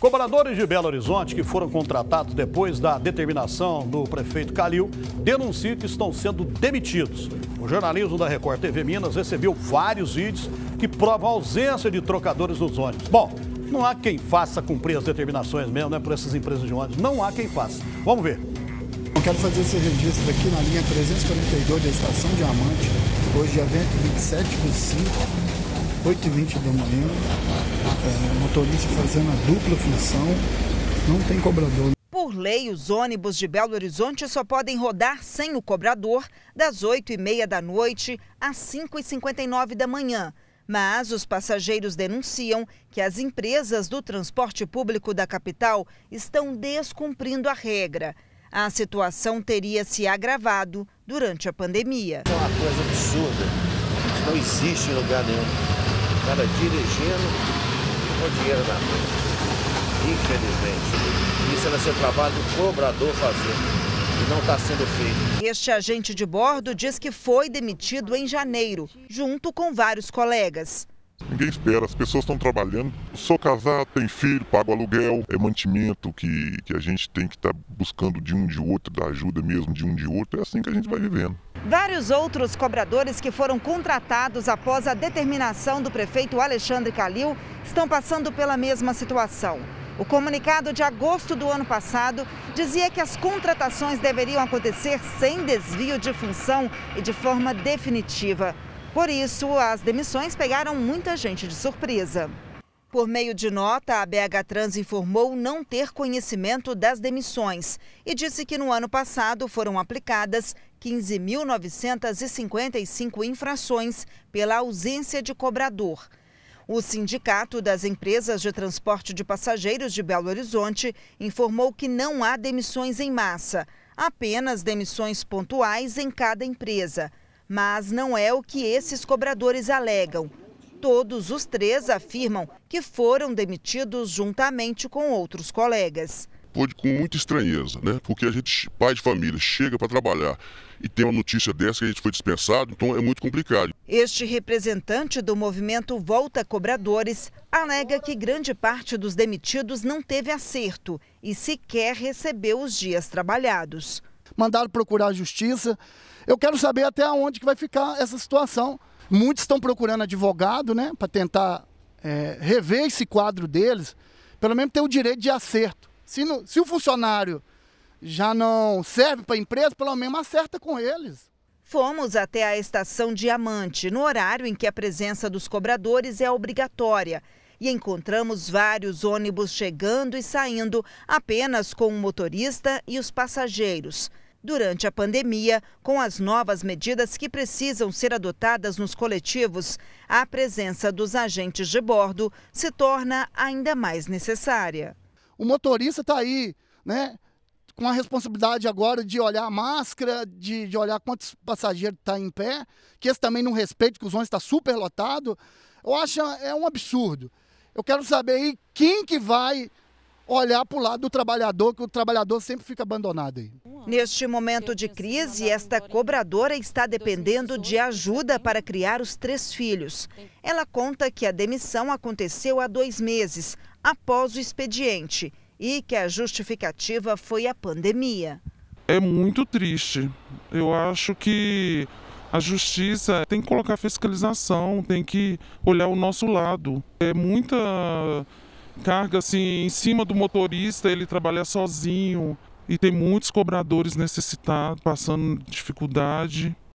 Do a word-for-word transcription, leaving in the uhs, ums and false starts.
Cobradores de Belo Horizonte que foram contratados depois da determinação do prefeito Calil denunciam que estão sendo demitidos. O jornalismo da Record T V Minas recebeu vários vídeos que provam a ausência de trocadores nos ônibus. Bom, não há quem faça cumprir as determinações mesmo, né, por essas empresas de ônibus. Não há quem faça. Vamos ver. Eu quero fazer esse registro aqui na linha trezentos e quarenta e dois da Estação Diamante, hoje dia vinte e sete do cinco, oito e vinte da manhã, é, motorista fazendo a dupla função, não tem cobrador. Por lei, os ônibus de Belo Horizonte só podem rodar sem o cobrador das oito e meia da noite às cinco e cinquenta e nove da manhã. Mas os passageiros denunciam que as empresas do transporte público da capital estão descumprindo a regra. A situação teria se agravado durante a pandemia. É uma coisa absurda, isso não existe em lugar nenhum. O cara dirigindo com dinheiro na mão. Infelizmente, isso era ser trabalho do cobrador fazer e não está sendo feito. Este agente de bordo diz que foi demitido em janeiro, junto com vários colegas. Ninguém espera, as pessoas estão trabalhando. Sou casado, tenho filho, pago aluguel, é mantimento que, que a gente tem que estar tá buscando de um de outro, da ajuda mesmo de um de outro, é assim que a gente vai vivendo. Vários outros cobradores que foram contratados após a determinação do prefeito Alexandre Calil estão passando pela mesma situação. O comunicado de agosto do ano passado dizia que as contratações deveriam acontecer sem desvio de função e de forma definitiva. Por isso, as demissões pegaram muita gente de surpresa. Por meio de nota, a B H Trans informou não ter conhecimento das demissões e disse que no ano passado foram aplicadas quinze mil novecentas e cinquenta e cinco infrações pela ausência de cobrador. O Sindicato das Empresas de Transporte de Passageiros de Belo Horizonte informou que não há demissões em massa, apenas demissões pontuais em cada empresa. Mas não é o que esses cobradores alegam. Todos os três afirmam que foram demitidos juntamente com outros colegas. Pode com muita estranheza, né? Porque a gente, pai de família, chega para trabalhar e tem uma notícia dessa que a gente foi dispensado, então é muito complicado. Este representante do movimento Volta Cobradores alega que grande parte dos demitidos não teve acerto e sequer recebeu os dias trabalhados. Mandaram procurar a justiça. Eu quero saber até onde que vai ficar essa situação. Muitos estão procurando advogado, né, para tentar é, rever esse quadro deles, pelo menos ter o direito de acerto. Se, no, se o funcionário já não serve para a empresa, pelo menos acerta com eles. Fomos até a Estação Diamante, no horário em que a presença dos cobradores é obrigatória. E encontramos vários ônibus chegando e saindo apenas com o motorista e os passageiros. Durante a pandemia, com as novas medidas que precisam ser adotadas nos coletivos, a presença dos agentes de bordo se torna ainda mais necessária. O motorista está aí, né, com a responsabilidade agora de olhar a máscara, de, de olhar quantos passageiros estão em pé, que esse também não respeita, que os ônibus estão super lotados. Eu acho é um absurdo. Eu quero saber aí quem que vai olhar para o lado do trabalhador, que o trabalhador sempre fica abandonado aí. Neste momento de crise, esta cobradora está dependendo de ajuda para criar os três filhos. Ela conta que a demissão aconteceu há dois meses, após o expediente, e que a justificativa foi a pandemia. É muito triste. Eu acho que a justiça tem que colocar fiscalização, tem que olhar o nosso lado. É muita carga assim em cima do motorista, ele trabalha sozinho e tem muitos cobradores necessitados, passando dificuldade.